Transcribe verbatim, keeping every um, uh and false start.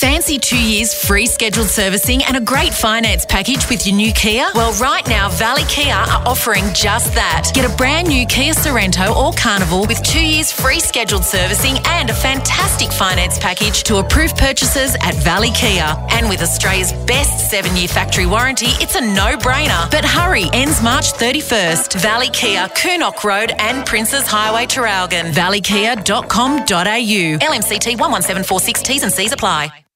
Fancy two years free scheduled servicing and a great finance package with your new Kia? Well, right now, Valley Kia are offering just that. Get a brand new Kia Sorrento or Carnival with two years free scheduled servicing and a fantastic finance package to approved purchases at Valley Kia. And with Australia's best seven-year factory warranty, it's a no-brainer. But hurry, ends March thirty-first. Valley Kia, Coonok Road and Princes Highway, Traralgon. valley kia dot com dot a u. L M C T one one seven four six, T's and C's apply.